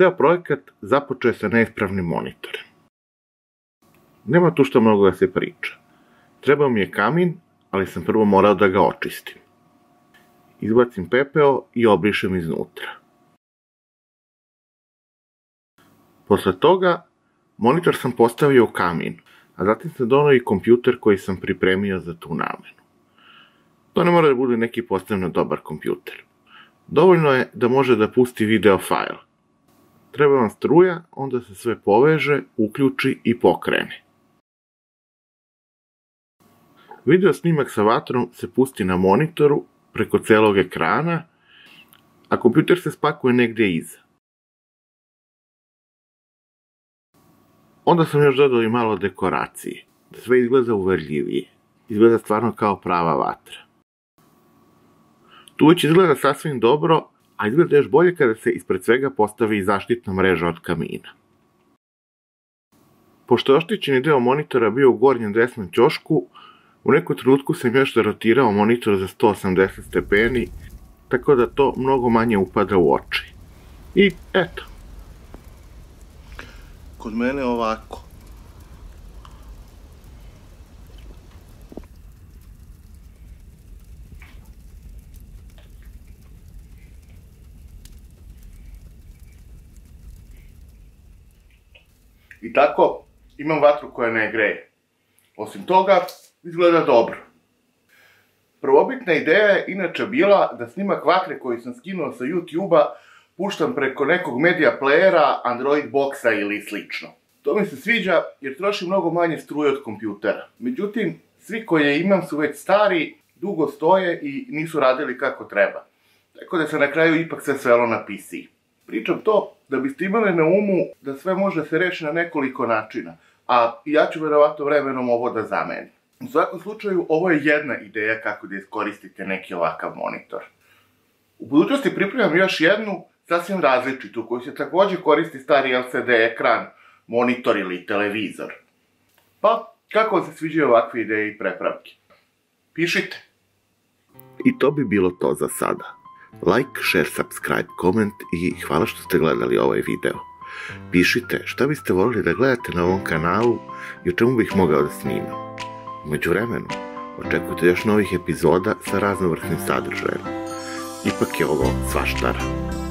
ceo projekat započeo sa neispravnim monitorem. Nema tu što mnogo da se priča. Trebao mi je kamin, ali sam prvo morao da ga očistim. Izbacim pepeo i obrišem iznutra. Posle toga, monitor sam postavio u kamin, a zatim sam donao i kompjuter koji sam pripremio za tu namenu. To ne mora da bude neki posebno dobar kompjuter. Dovoljno je da može da pusti video fajl. Treba vam struja, onda se sve poveže, uključi i pokrene. Video snimak sa vatrom se pusti na monitoru preko celog ekrana, a kompjuter se spakuje negde iza. Onda sam još dodao i malo dekoracije, da sve izgleda uverljivije. Izgleda stvarno kao prava vatra. Tu već izgleda sasvim dobro, a izgleda još bolje kada se ispred svega postavi i zaštitna mreža od kamina. Pošto je oštećeni deo monitora bio u gornjem desnom ćošku, u nekom trenutku sam još rotirao monitor za 180 stepeni, tako da to mnogo manje upada u oči. I eto. Kod mene ovako. I tako, imam vatru koja ne greje. Osim toga, izgleda dobro. Prvobitna ideja je inače bila da snimak vatre koji sam skinuo sa YouTube-a puštam preko nekog media playera, Android boxa ili slično. To mi se sviđa jer troši mnogo manje struje od kompjutera. Međutim, svi koje imam su već stari, dugo stoje i nisu radili kako treba. Tako da se na kraju ipak sve svelo na PC. Pričam to da biste imali na umu da sve može se reši na nekoliko načina, a ja ću verovatno vremenom ovo da zamenim. U svakom slučaju, ovo je jedna ideja kako da iskoristite neki ovakav monitor. U budućnosti pripremam još jednu, sasvim različitu, koju se takođe koristi stari LCD ekran, monitor ili televizor. Pa, kako vam se sviđaju ovakve ideje i prepravke? Pišite! I to bi bilo to za sada. Like, share, subscribe, comment i hvala što ste gledali ovaj video. Pišite šta biste volili da gledate na ovom kanalu i o čemu bih mogao da snimam. U međuvremenu, očekujte još novih epizoda sa raznovrsnim sadržajem. Ipak je ovo svaštara.